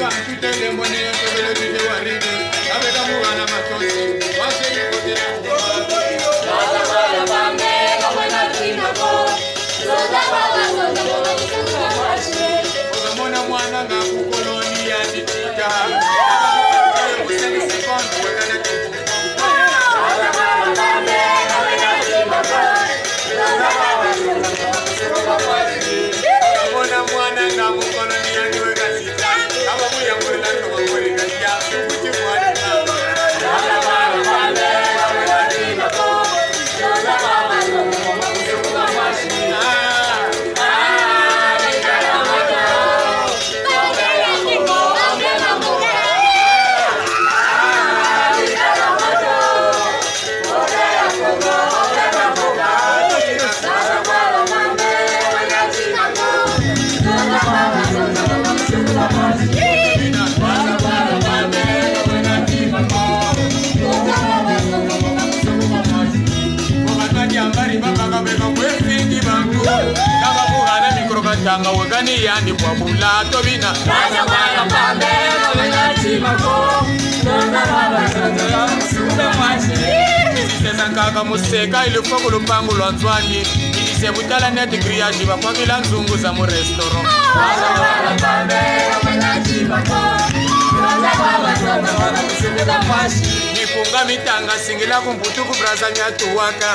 Tanga wagani yani kwa bula tobina Raja kwa pambe wena chimako Nona baba sanga musuka mashi Sisa kaka museka ile foko lupango lwanzwani Ilise butala neti griyaji bakwa kila nzungu za mu restaurant Raja kwa pambe wena chimako Nona baba sanga musuka mashi Nifunga mitanga singila kumputuku braza miatuwaka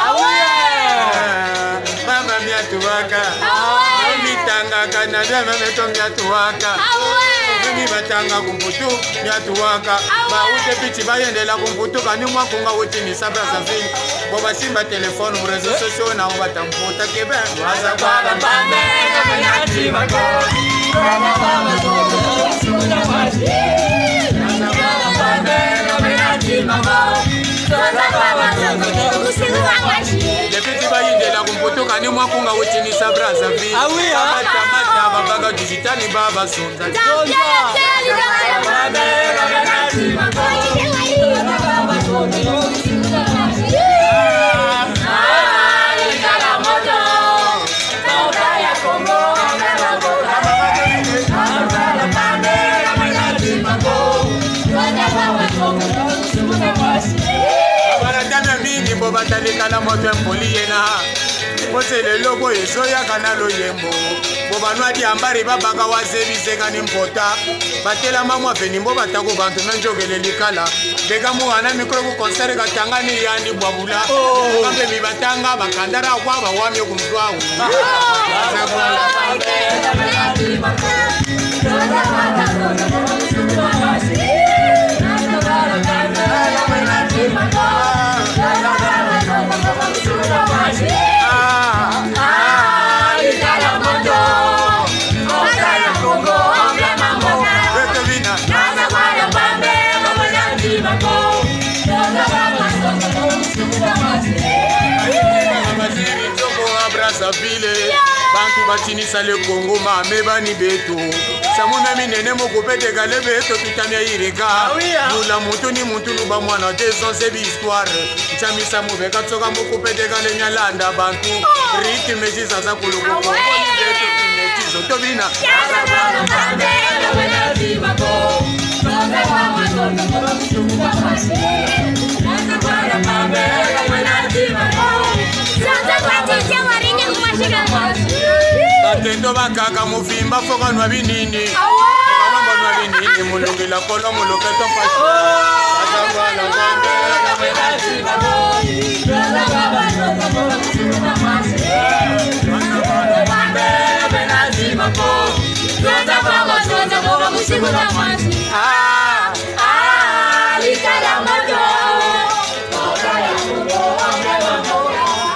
Mama miatuwaka Mitanga kanada mameto miatuwaka Mimi batanga kumputu miatuwaka Baute pichi bayendela kumputu kani mwakunga uti ni sabra zafini Boba simba telefonu mrezo sosio na ubata mputa kebe Raja kwa pambe wena chimako Nona baba sanga musuka mashi Raja kwa pambe wena chimako Deputy bayindela kumputuka ni mwakunga uchini sabra zafi Mata babaga digitali baba sonza Batalika na moto mpoli yena Mosele lobo ezoya kanalo yembo Bobanwa di ambari babaka wazebize kani mpota Batela mamwa venimbo batako bantu menjogele likala Bega muwana mikro ku konsere katangani yani bwabula Kambe mibatanga bakandara waba wamyo kumzwawu Bantu batinisa le Congo mame bani beto Samuna minene moko pete gale beto tutamia ireka Nula mutu ni mutu luba mwana deson sebi histoire Chamisa mubeka tsoka moko pete gale nyalanda bantu Riti meji sasa kuluku Koko ni beto kinetizo Tobina Yaza kwa mpambe na wena timako Songa kwa masonga kwa msukuka mashi Yaza kwa mpambe na wena timako Songa kwa tija warinye kumashika mashi Batendo bakaka mufimba foka nwa binini Foka nwa binini mulungila kolo muluketo mpashi Asabala mpambe na wena timako Songa kwa masonga kwa msukuka mashi Yaza kwa mpambe na wena timako Songa kwa masonga kwa msukuka mashi Likala moto Oka ya mungo Ombe mambo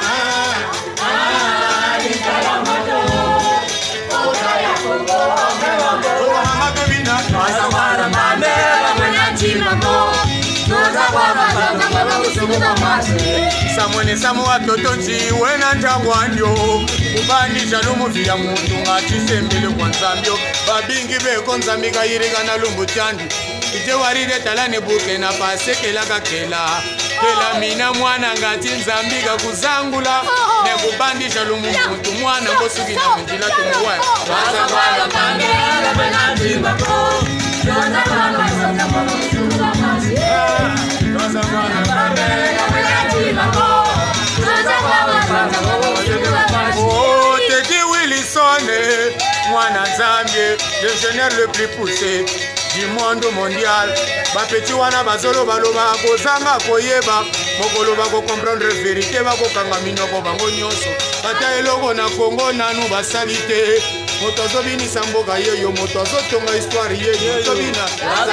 Likala moto Oka ya mungo Ombe mambo Asawara mame Wamanya chimako Soza kwa mazanga Kwa kusukuka mashi Samwene samu watoto njiwe na njangwanyo Kubandisha lumuvia muntu ngatisembele kwa nzambyo Babingi beko nzambika irika na lumbu chandi Ije waride talane buke na pasekela kakela Kela mina mwana ngati nzambika kuzangula Ne kubandisha lumu muntu mwana Kosuki na mjila tumuwa Asawara mame Wamanya chimako l'ingénieur le plus poussé du monde mondial. Bapeti wana bazolo baloba kozanga koyeba mokolo bako comprendre vérité bako kanga minoko bango nyonso. Bata eloko na Congo nanu basali te. Moto azobinisa mboka yeyo, moto azotonga histoire yeyo. Tobina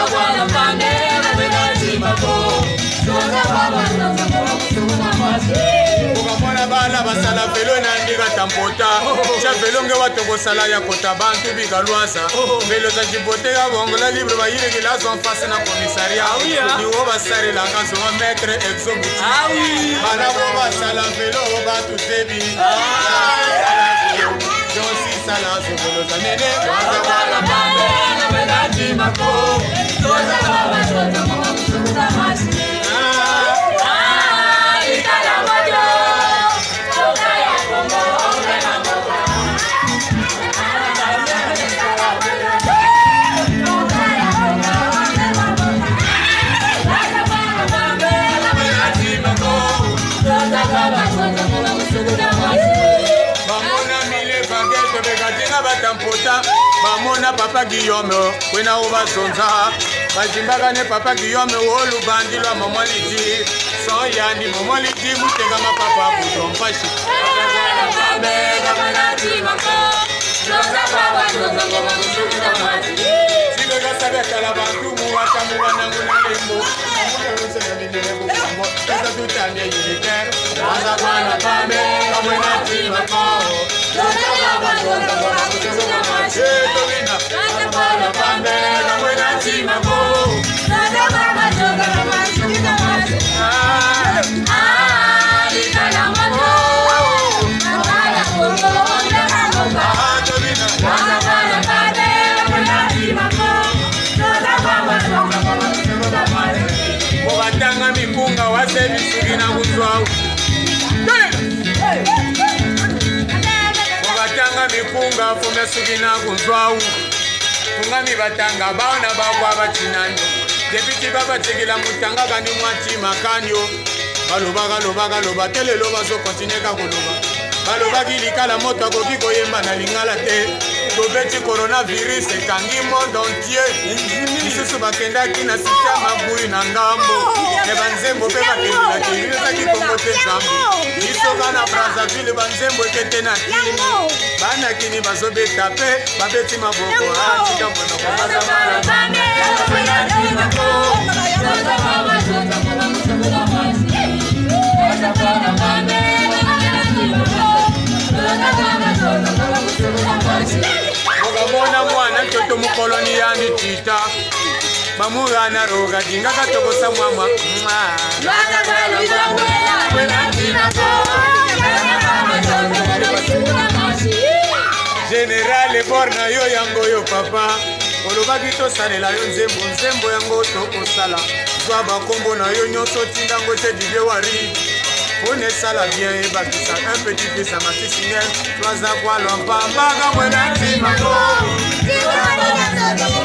ukamona bana basala velo enandika tampota cha velo nge watu kosala ya kota bantu bikalwasa velo za jiboteka bongola libre bayirikila zo face na komisaria niwo basalelaka zo maître exobuti bana bo basala velo batu tebi jonsi sala zo velo za nene bamona papa Guillaume wena ubazonza bazimbaka ne papa Guillaume wolubandi lwa momoliti so yandi momoliti mutenga mapapa kutompashi sikekasabekala bantu muwatamuwanangu nalembo tutamye unitaire azakwana pambe kamwenatimako Batanga mipunga wase bisugi na kuzwau batanga mipunga fume sugi na kuzwau fungami batanga baona bakwa bachinando depiti baba tegela mutanga kandi mwati makanyo baloba telelo bazo continuer ka koloba baloba kilikala moto akoki koyemba na lingala te tobeti coronavirus ekangi monde entier lisusu bakendaki na sita mabui na ngambo e banzembo mpe bakendelaki ezaki kongo te nzambe bisoka na Brazzaville banzembo ekete na kini bana kini bazobeta mpe babeti maboko atika ukamona mwana toto mukoloni yani tita bamugana roga dingaka tokosa mwamwa General borna yo yango yo papa olobaki tosalela yo nzembo yango tokosala zwa bakombo na yo nyonso tindango te dibie wari on esala bien ebakisa un petit peu ça m'a fait toi za kwa lompa mbaga mwena timako